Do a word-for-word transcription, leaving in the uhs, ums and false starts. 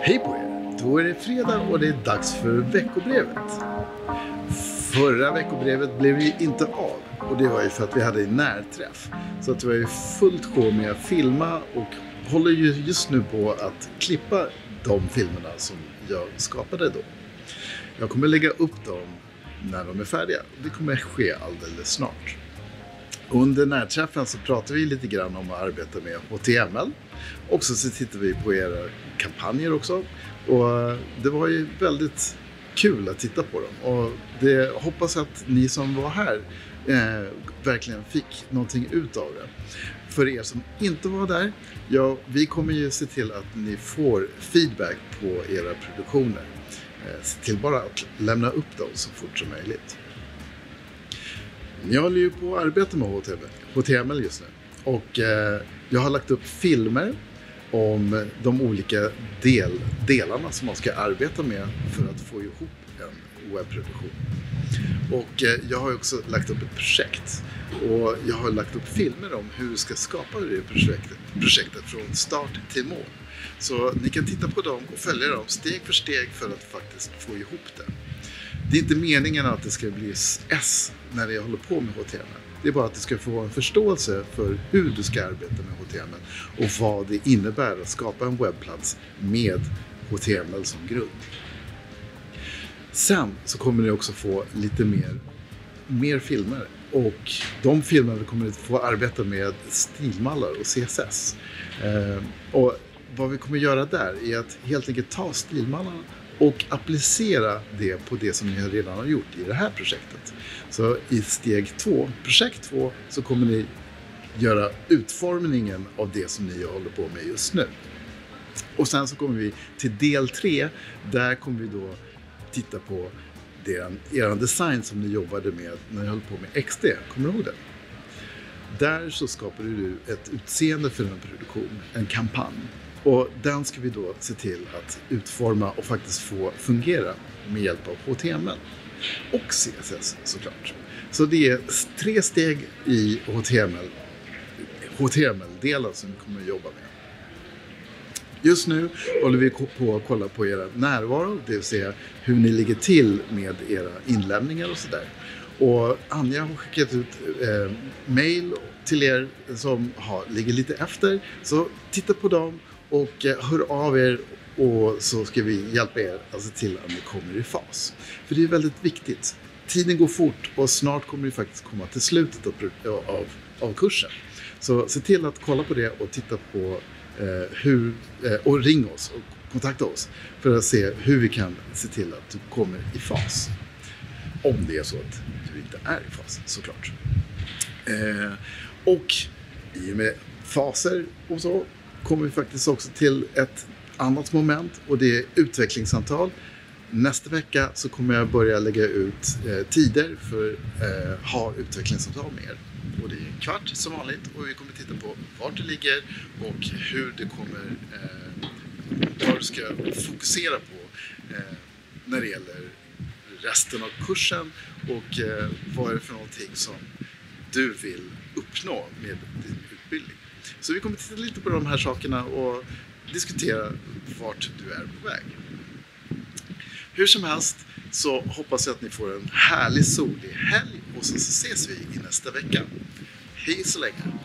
Hej på er! Då är det fredag och det är dags för veckobrevet. Förra veckobrevet blev ju inte av och det var ju för att vi hade en närträff. Så att vi var ju fullt sjå med att filma och håller ju just nu på att klippa de filmerna som jag skapade då. Jag kommer lägga upp dem när de är färdiga. Det kommer ske alldeles snart. Under närträffen så pratar vi lite grann om att arbeta med H T M L. Och så tittar vi på era kampanjer också. Och det var ju väldigt kul att titta på dem. Och det hoppas att ni som var här eh, verkligen fick någonting ut av det. För er som inte var där, ja, vi kommer ju se till att ni får feedback på era produktioner. Eh, se till bara att lämna upp dem så fort som möjligt. Jag håller ju på att arbeta med H T M L just nu och eh, jag har lagt upp filmer om de olika del, delarna som man ska arbeta med för att få ihop en webbproduktion. Och eh, jag har också lagt upp ett projekt och jag har lagt upp filmer om hur du ska skapa det projektet, projektet från start till mål. Så ni kan titta på dem och följa dem steg för steg för att faktiskt få ihop det. Det är inte meningen att det ska bli S när jag håller på med H T M L. Det är bara att du ska få en förståelse för hur du ska arbeta med H T M L och vad det innebär att skapa en webbplats med H T M L som grund. Sen så kommer ni också få lite mer, mer filmer och de filmerna kommer ni få arbeta med stilmallar och C S S. Eh, och vad vi kommer göra där är att helt enkelt ta stilmallarna och applicera det på det som ni redan har gjort i det här projektet. Så i steg två, projekt två, så kommer ni göra utformningen av det som ni håller på med just nu. Och sen så kommer vi till del tre, där kommer vi då titta på den, er design som ni jobbade med när ni höll på med X D. Kommer du ihåg det? Där så skapar du ett utseende för en produktion, en kampanj. Och den ska vi då se till att utforma och faktiskt få fungera med hjälp av H T M L och C S S såklart. Så det är tre steg i H T M L, H T M L-delen som vi kommer att jobba med. Just nu håller vi på att kolla på era närvaro, det vill säga hur ni ligger till med era inlämningar och sådär. Och Anja har skickat ut eh, mail till er som har, ligger lite efter, så titta på dem. Och hör av er och så ska vi hjälpa er att se till att ni kommer i fas. För det är väldigt viktigt. Tiden går fort och snart kommer vi faktiskt komma till slutet av, av, av kursen. Så se till att kolla på det och titta på eh, hur, eh, och ring oss och kontakta oss för att se hur vi kan se till att du kommer i fas. Om det är så att du inte är i fas, såklart. Eh, och i och med faser och så kommer vi faktiskt också till ett annat moment och det är utvecklingssamtal. Nästa vecka så kommer jag börja lägga ut eh, tider för att eh, ha utvecklingssamtal med er. Och det är en kvart som vanligt och vi kommer titta på vart det ligger och hur det kommer, eh, vad du ska fokusera på eh, när det gäller resten av kursen och eh, vad är det för någonting som du vill uppnå med din utbildning. Så vi kommer titta lite på de här sakerna och diskutera vart du är på väg. Hur som helst så hoppas jag att ni får en härlig solig helg och så ses vi i nästa vecka. Hej så länge!